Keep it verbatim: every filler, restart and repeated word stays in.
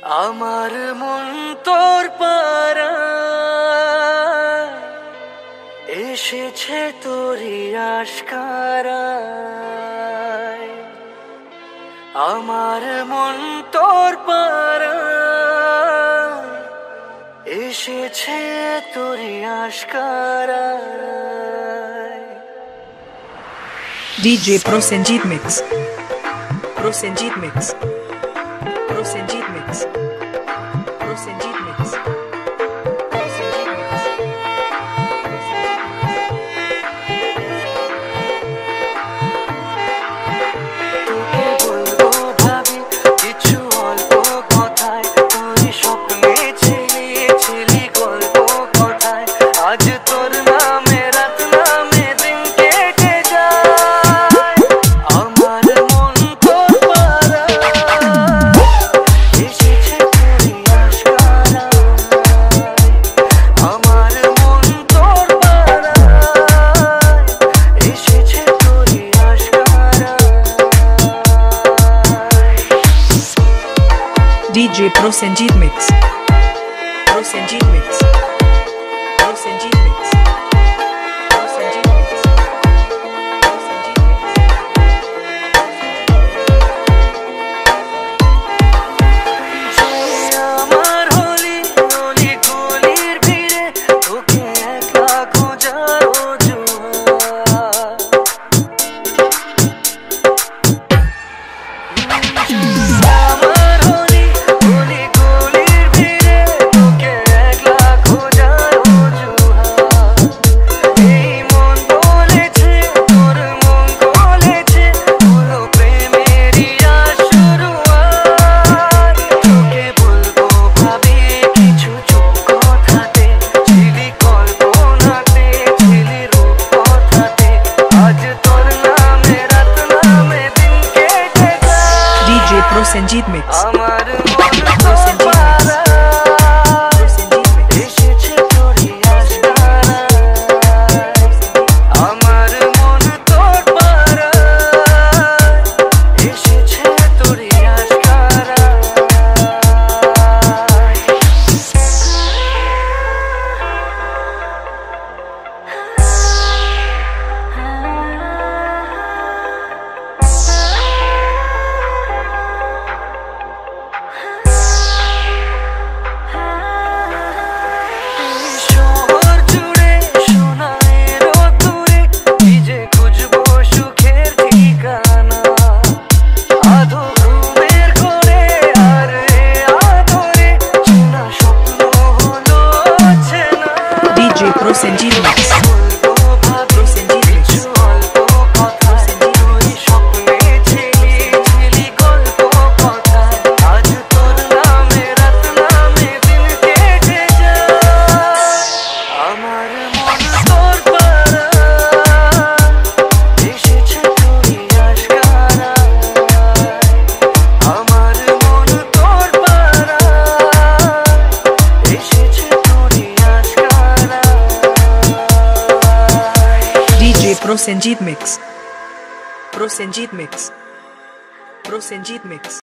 আমার মন তোর পাড়ায় এসেছে তোরই আশকারায়। আমার মন তোর পাড়ায় এসেছে তোরই আশকারায়। D J Prosenjit Mix Prosenjit Mix Prosenjit Mix Prosenjit Mix তোকে বলবো ভাবি কিছু অল্প কথায়, তুই স্বপ্নে ছিলি ছিলি গল্প কথায়। আজ তোর নামে রাত নামে দিন কেটে যায়। আমার মন তোর পাড়ায় এসেছে তোরই আশকারায়। আমার মন তোর পাড়ায় এসেছে তোরই আশকারায়। D J Prosenjit Mix Prosenjit Mix Prosenjit Mix Prosenjit Mix আমার হলি গলি গলির ভিড়ে তোকে একা খোঁজার অজুহাত। আমার হলি গলি গলির ভিড়ে তোকে একলা খোঁজার অজুহাত। এই মন বলেছে তোর মন বলেছে হলো প্রেমেরই শুরুয়াত। তোকে বলবো ভাবি কিছু চুপ কথাতে, ছিলি কল্পনাতে ছিলি রূপ কথাতে। আজ তোর নামে রাত নামে দিন কেটে যায়। D J Prosenjit Mix আমার মন তোর পাড়ায় এসেছে তোরই আশকারায়। আমার মন তোর পাড়ায় এসেছে তোরই আশকারায়। শহর জুড়ে সোনার রোদ্দুরে ভিজে খুঁজবো সুখের ঠিকানা। আধো ঘুমের ঘরে আর এ আদরে চেনা স্বপ্ন হলো চেনা। D J Prosenjit Mix বলবো ভাবি কিছু অল্প কথায়, তুই স্বপ্নে ছিলি ছিলি গল্প কথায়। আজ তোর নামে রাত নামে দিন কেটে যায়। আমার মন তোর পাড়ায় এসেছে তোরই আশকারায়। আমার মন তোর পাড়ায় এসেছে তোরই আশকারায়। D J Prosenjit Mix Prosenjit Mix Prosenjit Mix